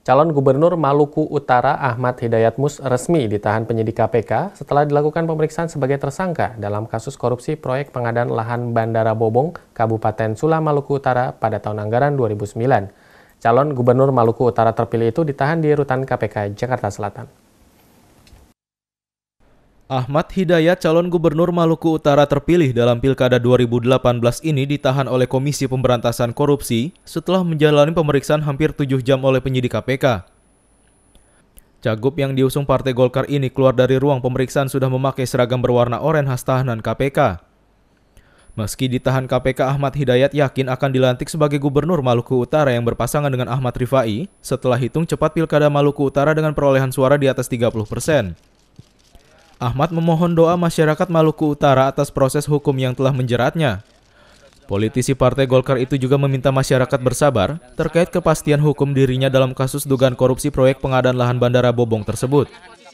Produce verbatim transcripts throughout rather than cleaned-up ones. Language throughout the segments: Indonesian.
Calon Gubernur Maluku Utara Ahmad Hidayat Mus resmi ditahan penyidik K P K setelah dilakukan pemeriksaan sebagai tersangka dalam kasus korupsi proyek pengadaan lahan Bandara Bobong, Kabupaten Sula, Maluku Utara pada tahun anggaran dua ribu sembilan. Calon Gubernur Maluku Utara terpilih itu ditahan di rutan K P K Jakarta Selatan. Ahmad Hidayat, calon gubernur Maluku Utara terpilih dalam Pilkada dua ribu delapan belas ini ditahan oleh Komisi Pemberantasan Korupsi setelah menjalani pemeriksaan hampir tujuh jam oleh penyidik K P K. Cagup yang diusung Partai Golkar ini keluar dari ruang pemeriksaan sudah memakai seragam berwarna oranye khas tahanan K P K. Meski ditahan K P K, Ahmad Hidayat yakin akan dilantik sebagai gubernur Maluku Utara yang berpasangan dengan Ahmad Rifai setelah hitung cepat Pilkada Maluku Utara dengan perolehan suara di atas tiga puluh persen. Ahmad memohon doa masyarakat Maluku Utara atas proses hukum yang telah menjeratnya. Politisi Partai Golkar itu juga meminta masyarakat bersabar terkait kepastian hukum dirinya dalam kasus dugaan korupsi proyek pengadaan lahan Bandara Bobong tersebut.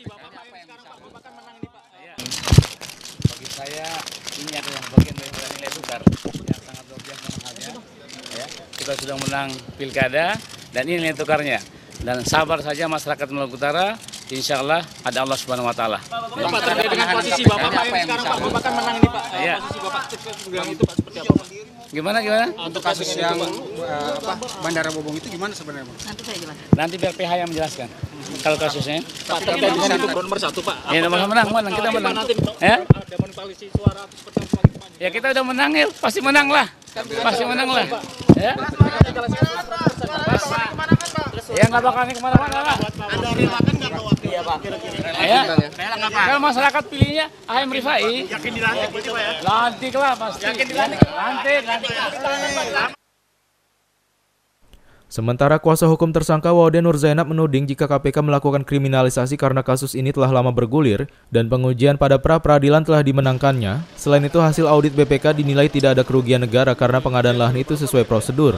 Bagi saya ini adalah bagian dari nilai tukar yang sangat luar biasa mahalnya. Ya, kita sudah menang pilkada dan ini nilai tukarnya. Dan sabar saja masyarakat Maluku Utara, insya Allah ada Allah Subhanahu Wa Taala. Bapak terkait dengan posisi Bapak Pak yang sekarang Pak, Bapak kan menang ini Pak. Ya. Posisi Bapak bilang itu Pak seperti apa Pak? Gimana gimana? Untuk kasus yang uh, apa Bandara Bobong itu gimana sebenarnya Pak? Nanti saya jelaskan. Nanti biar P H yang menjelaskan. Kalau kasusnya. Pak terkait dengan itu nomor satu Pak. Ya nomor menang, menang kita menang. Nanti Ya? ada manipulasi suara atau seperti apa gitu Pak? Ya kita udah menang ya, pasti menang lah. Pasti menang lah. Ya? Ya nggak bakal kemana-mana lah. Ada relakan nggak Pak? Iya Pak. Ya. Kalau masyarakat pilihnya Ahmad Rifai. Yakin dilantik berarti Pak ya? Lantik lah pasti. Yakin dilantik. Lantik, lantik. Sementara kuasa hukum tersangka Waude Nur Zainab menuding jika K P K melakukan kriminalisasi karena kasus ini telah lama bergulir dan pengujian pada pra-peradilan telah dimenangkannya. Selain itu, hasil audit B P K dinilai tidak ada kerugian negara karena pengadaan lahan itu sesuai prosedur.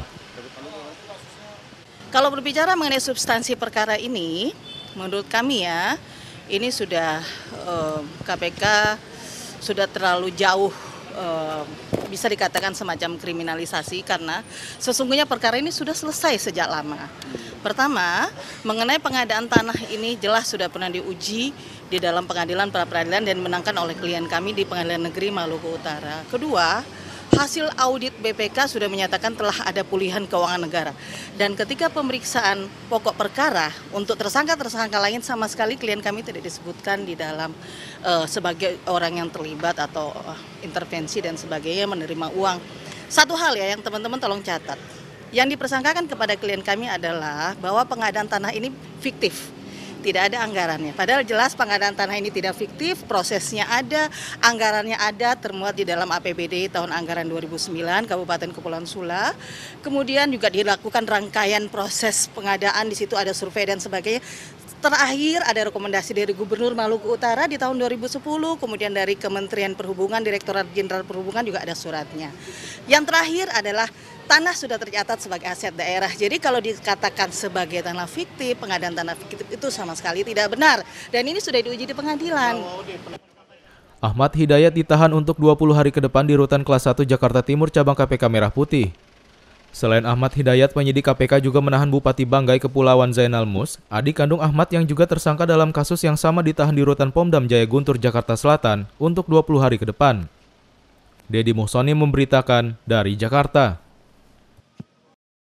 Kalau berbicara mengenai substansi perkara ini, menurut kami ya, ini sudah eh, K P K sudah terlalu jauh eh, bisa dikatakan semacam kriminalisasi karena sesungguhnya perkara ini sudah selesai sejak lama. Pertama, mengenai pengadaan tanah ini jelas sudah pernah diuji di dalam pengadilan pra-peradilan dan dimenangkan oleh klien kami di Pengadilan Negeri Maluku Utara. Kedua, hasil audit B P K sudah menyatakan telah ada pulihan keuangan negara. Dan ketika pemeriksaan pokok perkara untuk tersangka-tersangka lain sama sekali klien kami tidak disebutkan di dalam uh, sebagai orang yang terlibat atau uh, intervensi dan sebagainya menerima uang. Satu hal ya yang teman-teman tolong catat. Yang dipersangkakan kepada klien kami adalah bahwa pengadaan tanah ini fiktif. Tidak ada anggarannya. Padahal jelas pengadaan tanah ini tidak fiktif, prosesnya ada, anggarannya ada, termuat di dalam A P B D tahun anggaran dua ribu sembilan Kabupaten Kepulauan Sula. Kemudian juga dilakukan rangkaian proses pengadaan, di situ ada survei dan sebagainya. Terakhir ada rekomendasi dari Gubernur Maluku Utara di tahun dua ribu sepuluh, kemudian dari Kementerian Perhubungan, Direktorat Jenderal Perhubungan juga ada suratnya. Yang terakhir adalah tanah sudah tercatat sebagai aset daerah. Jadi kalau dikatakan sebagai tanah fiktif, pengadaan tanah fiktif itu sama sekali tidak benar. Dan ini sudah diuji di pengadilan. Ahmad Hidayat ditahan untuk dua puluh hari ke depan di Rutan Kelas satu Jakarta Timur cabang K P K Merah Putih. Selain Ahmad Hidayat, penyidik K P K juga menahan Bupati Banggai Kepulauan Zainal Mus, adik kandung Ahmad yang juga tersangka dalam kasus yang sama ditahan di Rutan Pomdam Jaya Guntur, Jakarta Selatan untuk dua puluh hari ke depan. Deddy Muhsoni memberitakan dari Jakarta.